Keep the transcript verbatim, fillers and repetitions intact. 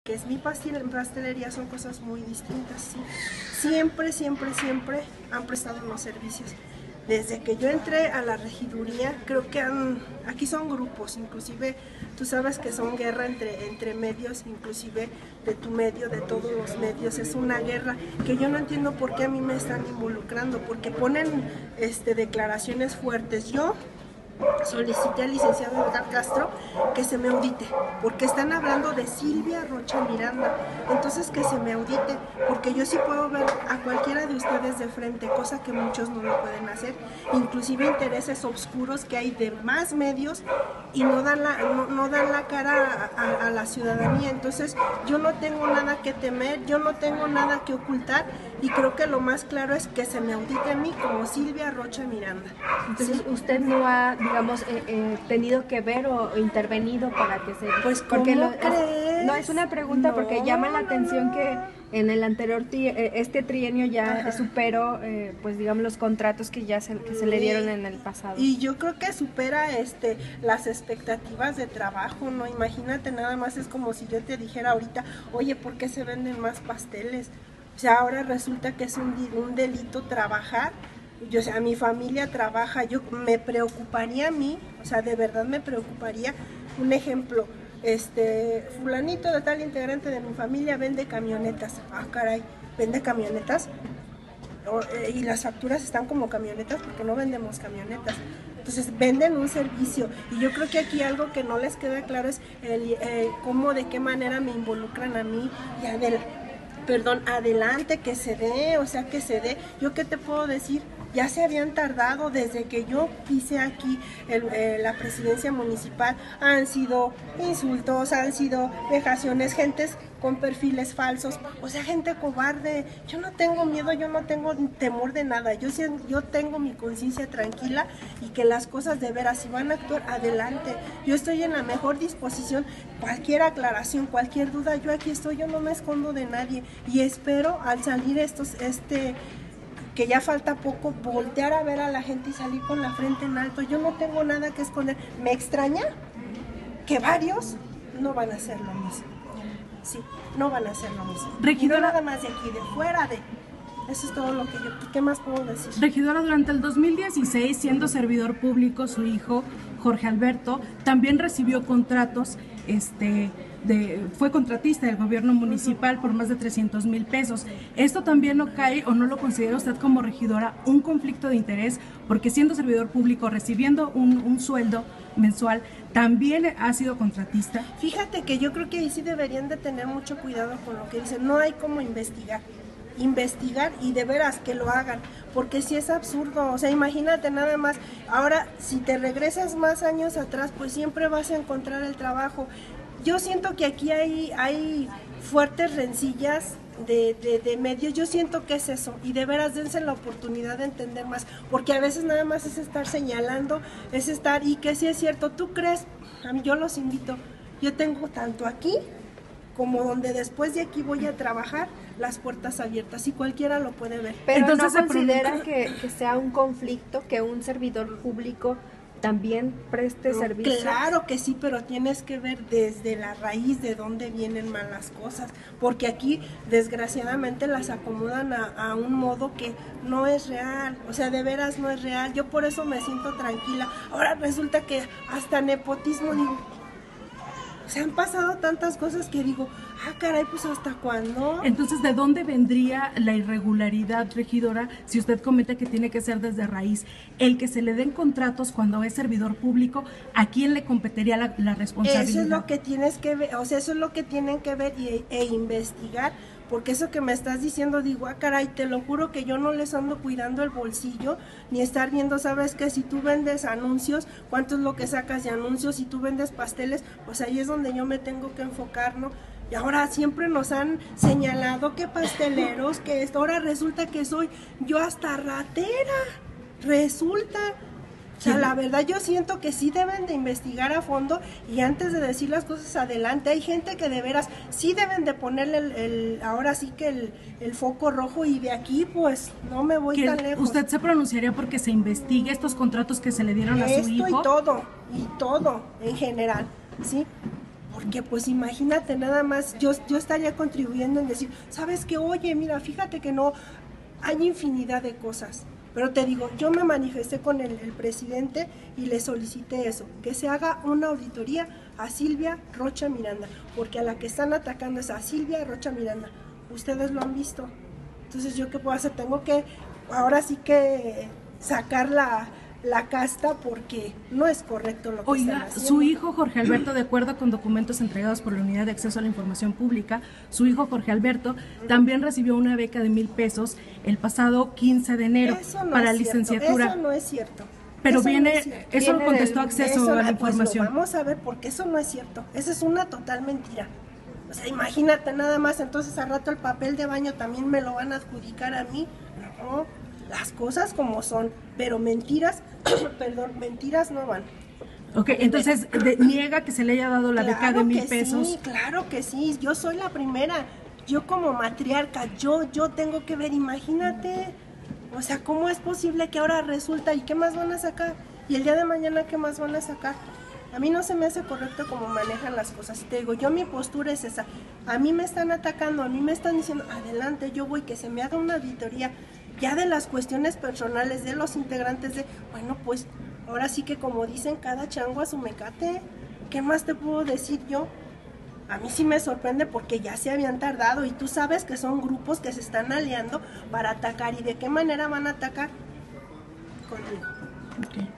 que es mi pastel, pastelería, son cosas muy distintas, ¿sí? Siempre, siempre, siempre han prestado los servicios. Desde que yo entré a la regiduría, creo que han, aquí son grupos, inclusive tú sabes que son guerra entre, entre medios, inclusive de tu medio, de todos los medios, es una guerra que yo no entiendo por qué a mí me están involucrando, porque ponen este, declaraciones fuertes. Yo solicité al licenciado Edgar Castro que se me audite, porque están hablando de Silvia Rocha Miranda, entonces que se me audite, porque yo sí puedo ver a cualquiera de ustedes de frente, cosa que muchos no lo pueden hacer, inclusive intereses oscuros que hay de más medios y no dan la, no, no dan la cara a, a, a la ciudadanía. Entonces yo no tengo nada que temer, yo no tengo nada que ocultar, y creo que lo más claro es que se me audite a mí como Silvia Rocha Miranda. Entonces, ¿sí? Usted no ha, digamos, eh, eh, tenido que ver o, o intervenido para que se... Pues, ¿cómo porque lo, crees? Es, no, es una pregunta no, porque llama la atención no. que en el anterior, tri, este trienio ya Ajá. superó, eh, pues digamos, los contratos que ya se, que se le dieron en el pasado. Y yo creo que supera este las expectativas de trabajo, ¿no? Imagínate, nada más es como si yo te dijera ahorita, oye, ¿por qué se venden más pasteles? O sea, ahora resulta que es un, un delito trabajar. Yo, o sea, mi familia trabaja, yo me preocuparía a mí, o sea, de verdad me preocuparía, un ejemplo, este, fulanito de tal integrante de mi familia vende camionetas, ah caray, vende camionetas, o, eh, y las facturas están como camionetas porque no vendemos camionetas, entonces venden un servicio, y yo creo que aquí algo que no les queda claro es el, eh, cómo, de qué manera me involucran a mí y a Adela. Perdón, adelante, que se dé, o sea, que se dé. ¿Yo qué te puedo decir? Ya se habían tardado desde que yo pise aquí el, eh, la presidencia municipal. Han sido insultos, han sido vejaciones, gentes con perfiles falsos, o sea, gente cobarde. Yo no tengo miedo, yo no tengo temor de nada. Yo, yo tengo mi conciencia tranquila y que las cosas de veras, si van a actuar, adelante. Yo estoy en la mejor disposición. Cualquier aclaración, cualquier duda, yo aquí estoy, yo no me escondo de nadie. Y espero al salir estos, este... que ya falta poco, voltear a ver a la gente y salir con la frente en alto. Yo no tengo nada que esconder. Me extraña que varios no van a hacer lo mismo. Sí, no van a hacer lo mismo. Regidora, no nada más de aquí, de fuera de... Eso es todo lo que yo... ¿Qué más puedo decir? Regidora, durante el dos mil dieciséis, siendo servidor público, su hijo, Jorge Alberto, también recibió contratos, este... De, fue contratista del gobierno municipal por más de trescientos mil pesos. ¿Esto también no cae o no lo considera usted como regidora un conflicto de interés? Porque siendo servidor público, recibiendo un, un sueldo mensual, también ha sido contratista. Fíjate que yo creo que ahí sí deberían de tener mucho cuidado con lo que dicen. No hay como investigar. investigar y de veras que lo hagan, porque si es absurdo, o sea, imagínate nada más, ahora si te regresas más años atrás, pues siempre vas a encontrar el trabajo. Yo siento que aquí hay, hay fuertes rencillas de, de, de medios, yo siento que es eso, y de veras dense la oportunidad de entender más, porque a veces nada más es estar señalando, es estar, y que sí es cierto, tú crees, a mí yo los invito, yo tengo tanto aquí, como donde después de aquí voy a trabajar, las puertas abiertas, y cualquiera lo puede ver. Pero entonces no considera que, que sea un conflicto que un servidor público también preste no, servicio. Claro que sí, pero tienes que ver desde la raíz de dónde vienen malas cosas, porque aquí desgraciadamente las acomodan a, a un modo que no es real, o sea, de veras no es real. Yo por eso me siento tranquila. Ahora resulta que hasta nepotismo, digo, se han pasado tantas cosas que digo, ah, caray, pues ¿hasta cuándo? Entonces, ¿de dónde vendría la irregularidad, regidora, si usted comenta que tiene que ser desde raíz? El que se le den contratos cuando es servidor público, ¿a quién le competiría la, la responsabilidad? Eso es lo que tienes que ver, o sea, eso es lo que tienen que ver y, e investigar, porque eso que me estás diciendo, digo, ah, caray, te lo juro que yo no les ando cuidando el bolsillo, ni estar viendo, sabes que si tú vendes anuncios, cuánto es lo que sacas de anuncios, si tú vendes pasteles, pues ahí es donde yo me tengo que enfocar, ¿no? Y ahora siempre nos han señalado que pasteleros, que esto, ahora resulta que soy yo hasta ratera, resulta... O sea, la verdad yo siento que sí deben de investigar a fondo y antes de decir las cosas adelante, hay gente que de veras sí deben de ponerle el, el ahora sí que el, el foco rojo, y de aquí pues no me voy tan lejos. ¿Usted se pronunciaría porque se investigue estos contratos que se le dieron a su hijo? Esto y todo, y todo en general, ¿sí? Porque pues imagínate nada más, yo, yo estaría contribuyendo en decir, ¿sabes qué? Oye, mira, fíjate que no, hay infinidad de cosas. Pero te digo, yo me manifesté con el, el presidente y le solicité eso, que se haga una auditoría a Silvia Rocha Miranda, porque a la que están atacando es a Silvia Rocha Miranda. Ustedes lo han visto. Entonces, ¿yo qué puedo hacer? Tengo que, ahora sí que sacar la, la casta porque no es correcto lo que Oiga, están haciendo. su hijo Jorge Alberto, de acuerdo con documentos entregados por la Unidad de Acceso a la Información Pública, su hijo Jorge Alberto también recibió una beca de mil pesos el pasado quince de enero Eso no para es cierto, licenciatura. Eso no es cierto. Pero Eso viene, no es cierto. eso Viene contestó del- acceso Eso, a la ah, pues, información. lo vamos a ver porque eso no es cierto. Esa es una total mentira. O sea, imagínate nada más, entonces al rato el papel de baño también me lo van a adjudicar a mí. No, las cosas como son, pero mentiras, perdón, mentiras no van. Ok, entonces de- niega que se le haya dado la beca Claro de mil que pesos. Sí, claro que sí, yo soy la primera. Yo como matriarca, yo, yo tengo que ver, imagínate. O sea, ¿cómo es posible que ahora resulta y qué más van a sacar? Y el día de mañana, ¿qué más van a sacar? A mí no se me hace correcto cómo manejan las cosas. Y te digo, yo mi postura es esa. A mí me están atacando, a mí me están diciendo, adelante, yo voy, que se me haga una auditoría ya de las cuestiones personales de los integrantes de, bueno, pues ahora sí que como dicen, cada chango a su mecate. ¿Qué más te puedo decir yo? A mí sí me sorprende porque ya se habían tardado y tú sabes que son grupos que se están aliando para atacar. ¿Y de qué manera van a atacar? Conmigo. Ok.